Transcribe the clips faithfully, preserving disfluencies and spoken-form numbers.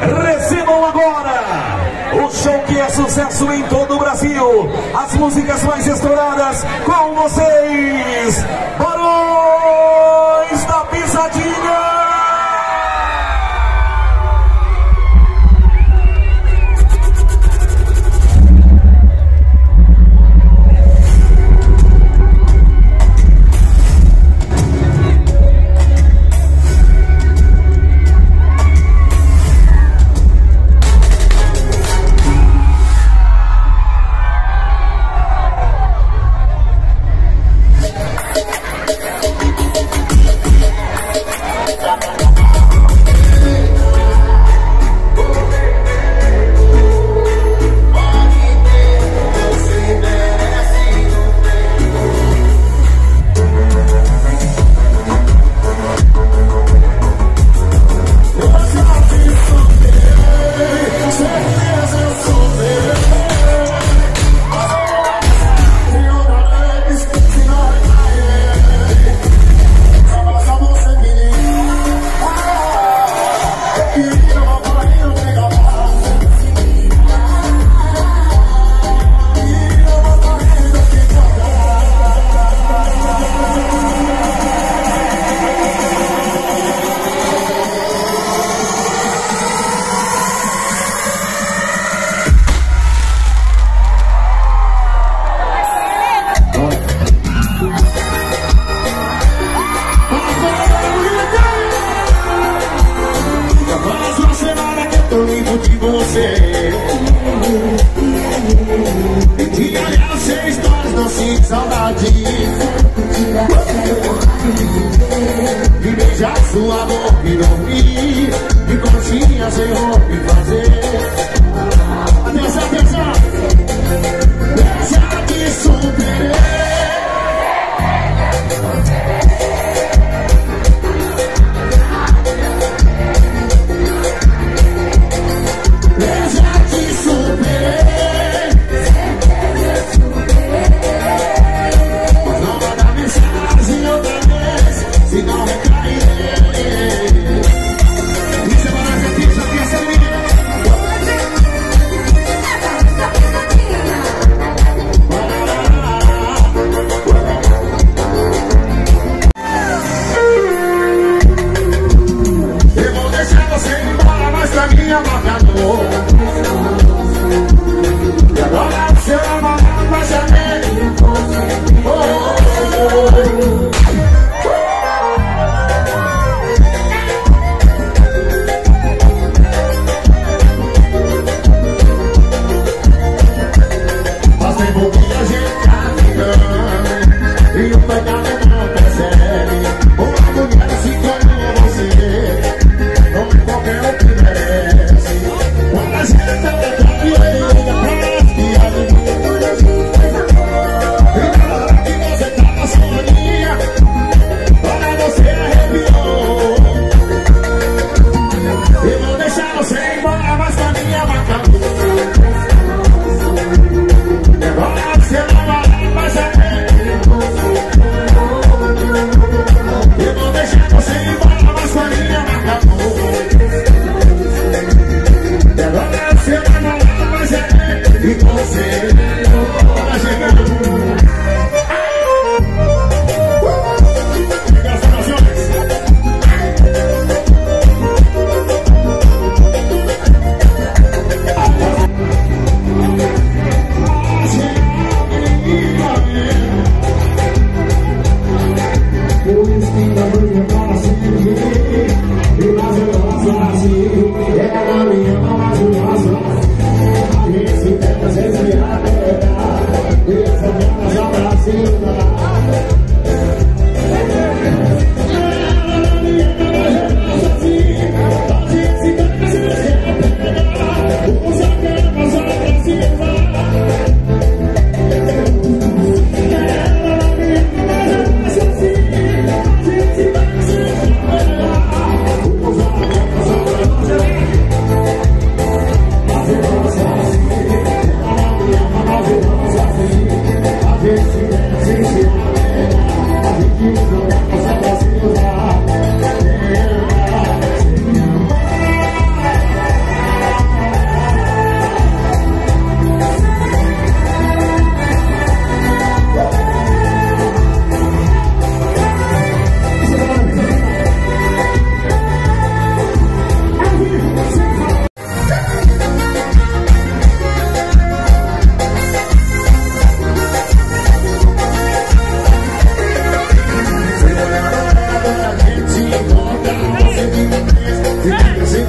Recebam agora o show que é sucesso em todo o Brasil. As músicas mais estouradas com vocês, Barões da Pisadinha.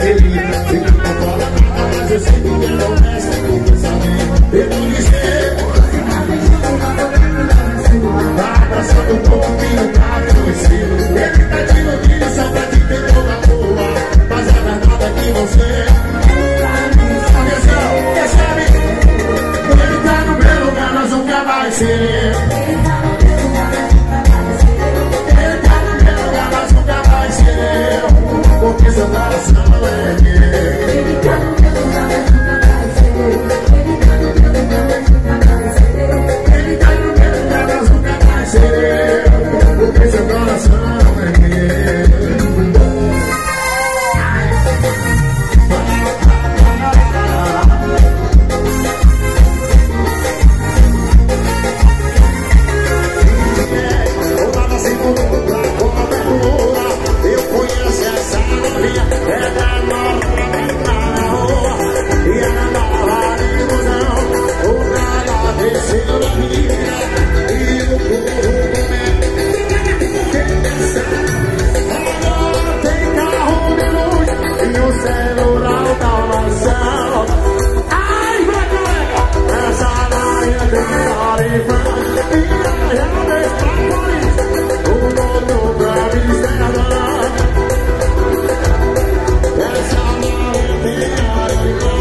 Ele não fala nada, mas eu sei que ele é honesto. Eu não lhe sei. Tá abraçando um pouquinho pra conhecer. Ele tá te iludindo só pra te ter toda boa. Mas a verdade é que você atenção, percebe? Ele tá no meu lugar, nós nunca vai ser. Ele tá no meu lugar, nós nunca vai ser. Porque seu coração é meu. Ele tá no meu lugar, nós nunca vai ser. Ele tá no meu lugar, nós nunca vai ser. Ele tá no meu lugar, nós nunca vai ser. Porque seu coração é meu. Eu conheço essa novinha, é da nova na rua. E ela dava ilusão, o nada desceu na vida. E o povo agora tem carro de luz e o celular da mansão. Ai, vai colega, essa noia tem tarifa. E a realmente pra Paris, o mundo pra Amsterdã. Essa noia tem tarifa.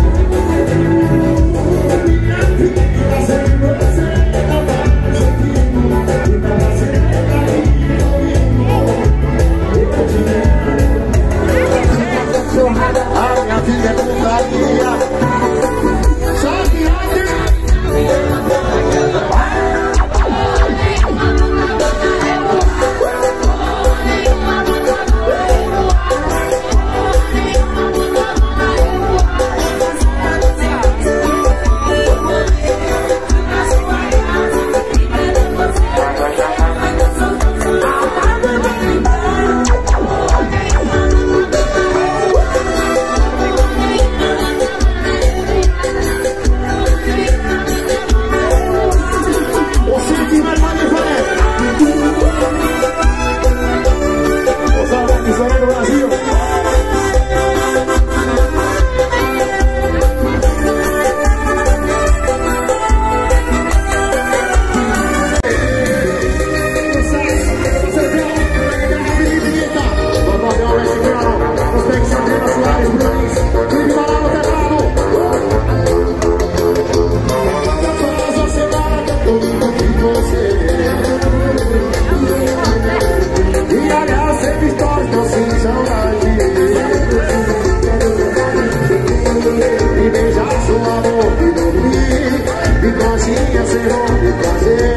Você cabecinha, sem roupa, prazer.